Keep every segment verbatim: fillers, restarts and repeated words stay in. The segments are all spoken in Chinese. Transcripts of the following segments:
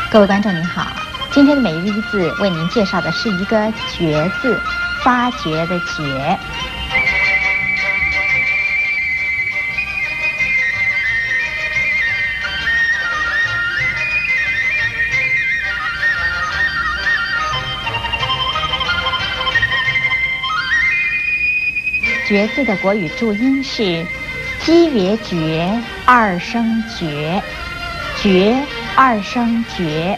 各位观众您好，今天的每日一字为您介绍的是一个觉字，发掘的觉。觉字的国语注音是鸡曰觉，二声觉，觉二声觉。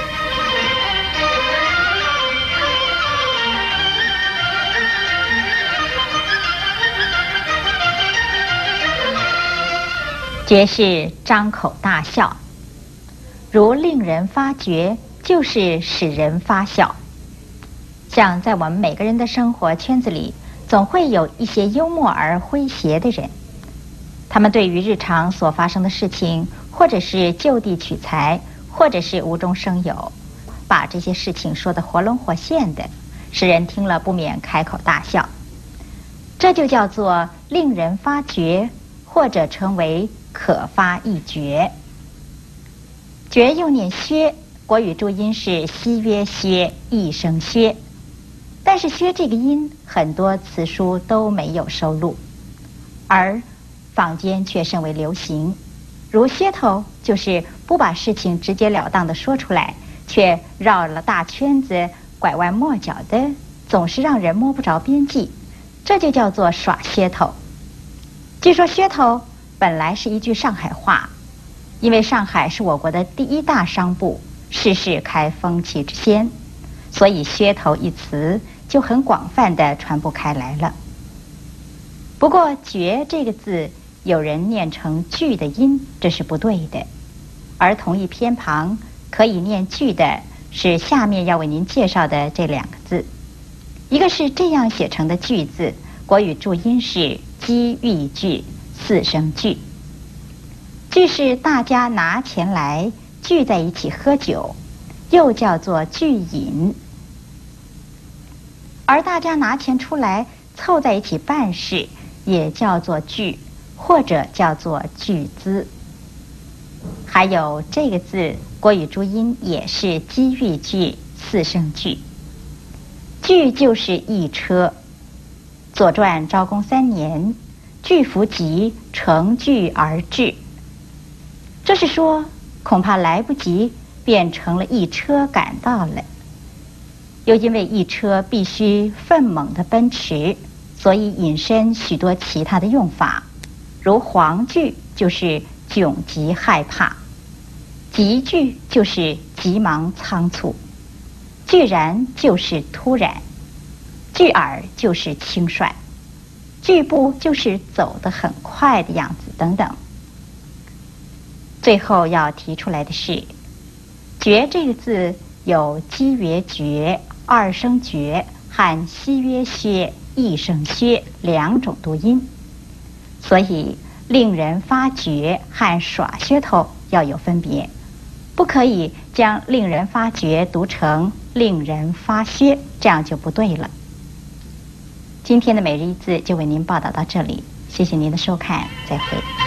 觉是张口大笑，如令人发觉，就是使人发笑。像在我们每个人的生活圈子里，总会有一些幽默而诙谐的人，他们对于日常所发生的事情，或者是就地取材，或者是无中生有，把这些事情说得活龙活现的，使人听了不免开口大笑。这就叫做令人发觉，或者称为可发一觉。觉又念薛，国语注音是西曰薛，一声薛。但是薛这个音很多词书都没有收录，而坊间却甚为流行。如噱头，就是不把事情直截了当的说出来，却绕了大圈子，拐弯抹角的，总是让人摸不着边际，这就叫做耍噱头。据说噱头本来是一句上海话，因为上海是我国的第一大商埠，事事开风气之先，所以噱头一词就很广泛地传播开来了。不过觉这个字有人念成句的音，这是不对的，而同一偏旁可以念句的是下面要为您介绍的这两个字。一个是这样写成的句字，国语注音是积玉句，四声句。句是大家拿钱来聚在一起喝酒，又叫做聚饮。而大家拿钱出来凑在一起办事，也叫做聚，或者叫做聚资。还有这个字，国语注音也是积玉句，四声句。句就是一车。左传昭公三年，句弗及，乘句而至。这是说恐怕来不及，便成了一车赶到了。又因为一车必须奋猛的奔驰，所以引申许多其他的用法，如惶惧就是窘急害怕，急惧就是急忙仓促，惧然就是突然，惧耳就是轻率，惧步就是走得很快的样子等等。最后要提出来的是，觉这个字有积曰觉，二声觉和西曰薛，一声薛两种读音，所以令人发觉和耍噱头要有分别，不可以将令人发觉读成令人发薛，这样就不对了。今天的每日一字就为您报道到这里，谢谢您的收看，再会。